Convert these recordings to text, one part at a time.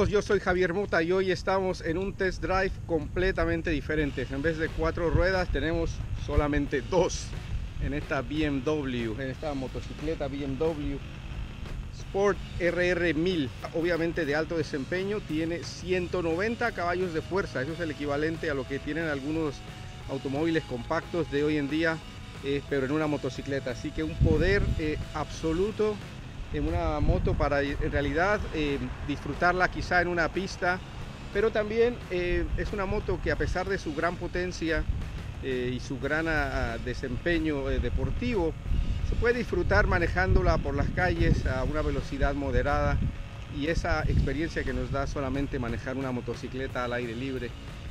todos, yo soy Javier Mota y hoy estamos en un test drive completamente diferente. En vez de 4 ruedas tenemos solamente 2 en esta BMW, en esta motocicleta BMW Sport RR1000, obviamente de alto desempeño. Tiene 190 caballos de fuerza, eso es el equivalente a lo que tienen algunos automóviles compactos de hoy en día, pero en una motocicleta. Así que un poder absoluto en una moto para en realidad disfrutarla quizá en una pista, pero también es una moto que, a pesar de su gran potencia y su gran desempeño deportivo, se puede disfrutar manejándola por las calles a una velocidad moderada, y esa experiencia que nos da solamente manejar una motocicleta al aire libre,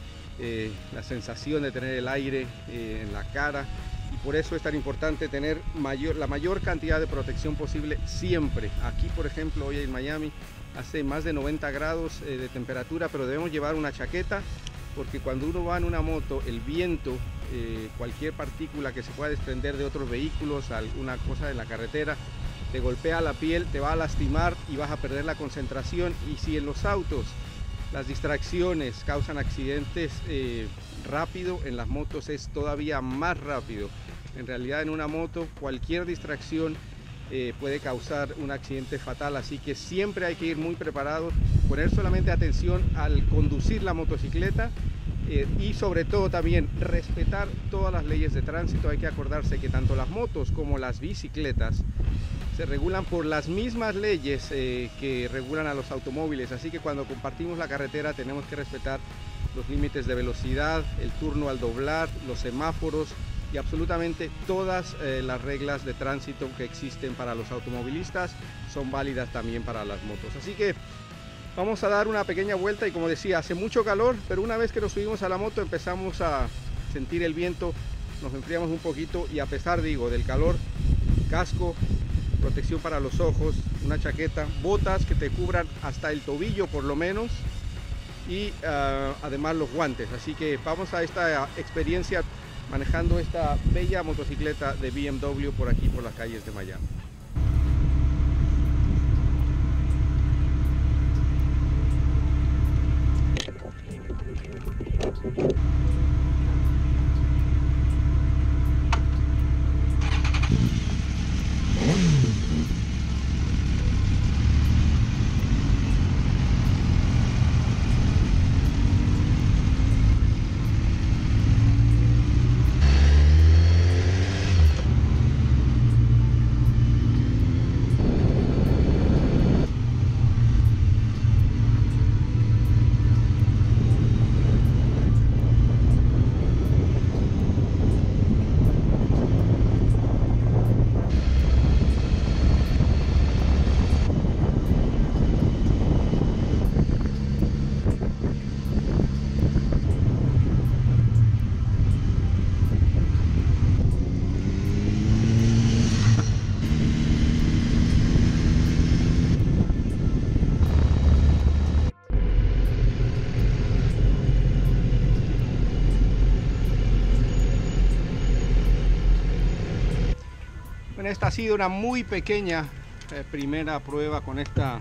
la sensación de tener el aire en la cara. Y por eso es tan importante tener la mayor cantidad de protección posible siempre. Aquí, por ejemplo, hoy en Miami hace más de 90 grados de temperatura, pero debemos llevar una chaqueta, porque cuando uno va en una moto, el viento, cualquier partícula que se pueda desprender de otros vehículos, alguna cosa en la carretera, te golpea la piel, te va a lastimar y vas a perder la concentración. Y si en los autos las distracciones causan accidentes rápido, en las motos es todavía más rápido. En realidad, en una moto cualquier distracción puede causar un accidente fatal, así que siempre hay que ir muy preparados, poner solamente atención al conducir la motocicleta y sobre todo también respetar todas las leyes de tránsito. Hay que acordarse que tanto las motos como las bicicletas se regulan por las mismas leyes que regulan a los automóviles, así que cuando compartimos la carretera tenemos que respetar los límites de velocidad, el turno al doblar, los semáforos y absolutamente todas las reglas de tránsito que existen para los automovilistas son válidas también para las motos. Así que vamos a dar una pequeña vuelta y, como decía, hace mucho calor, pero una vez que nos subimos a la moto empezamos a sentir el viento, nos enfriamos un poquito y, a pesar, digo, del calor, casco, protección para los ojos, una chaqueta, botas que te cubran hasta el tobillo por lo menos, y además los guantes. Así que vamos a esta experiencia manejando esta bella motocicleta de BMW por aquí, por las calles de Miami. Bueno, esta ha sido una muy pequeña primera prueba con esta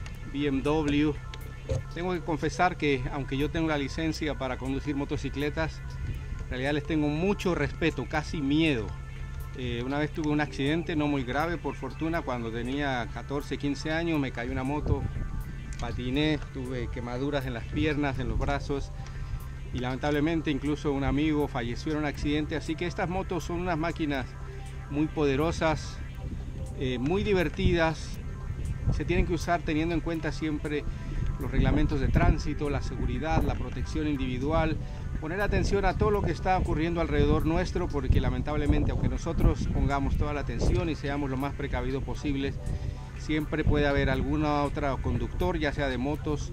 BMW. Tengo que confesar que, aunque yo tengo la licencia para conducir motocicletas, en realidad les tengo mucho respeto, casi miedo. Una vez tuve un accidente no muy grave, por fortuna, cuando tenía 14, 15 años. Me cayó una moto, patiné, tuve quemaduras en las piernas, en los brazos, y lamentablemente incluso un amigo falleció en un accidente. Así que estas motos son unas máquinas muy poderosas, muy divertidas. Se tienen que usar teniendo en cuenta siempre los reglamentos de tránsito, la seguridad, la protección individual, poner atención a todo lo que está ocurriendo alrededor nuestro, porque lamentablemente, aunque nosotros pongamos toda la atención y seamos lo más precavidos posibles, siempre puede haber alguna otra conductor, ya sea de motos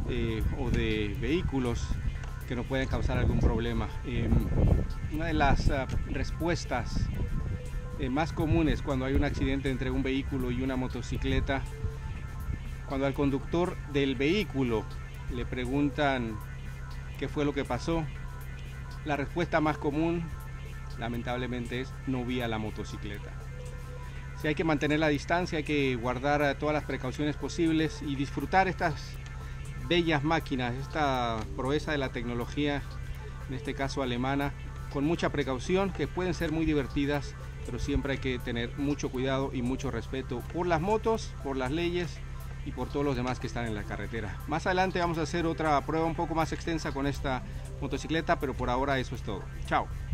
o de vehículos, que nos pueden causar algún problema. Una de las respuestas más comunes cuando hay un accidente entre un vehículo y una motocicleta, cuando al conductor del vehículo le preguntan qué fue lo que pasó, la respuesta más común, lamentablemente, es: no vi a la motocicleta. Sí, hay que mantener la distancia, hay que guardar todas las precauciones posibles y disfrutar estas bellas máquinas, esta proeza de la tecnología, en este caso alemana, con mucha precaución, que pueden ser muy divertidas, pero siempre hay que tener mucho cuidado y mucho respeto por las motos, por las leyes y por todos los demás que están en la carretera. Más adelante vamos a hacer otra prueba un poco más extensa con esta motocicleta, pero por ahora eso es todo. Chao.